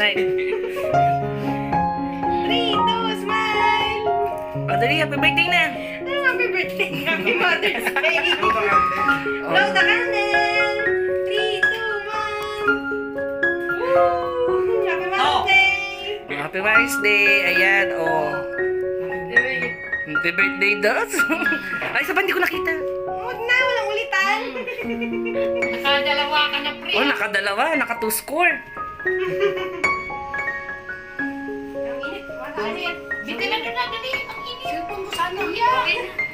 Nay. 3, 2, smile! O, dali, happy birthday na. Ano happy birthday? Happy Mother's Day! Blow the candle! 3, 2, 1! Woo! Happy Mother's Day! Happy Mother's Day. Ayan, o. Happy birthday, Dos. Ay, isa pa hindi ko nakita. Huwag na, walang ulitan. Nakadalawa ka na, pre. Oh, nakadalawa. Naka 2 score. Ang init. Bitin na doon na, dali. Ang init. Cellphone ko sana. Yeah.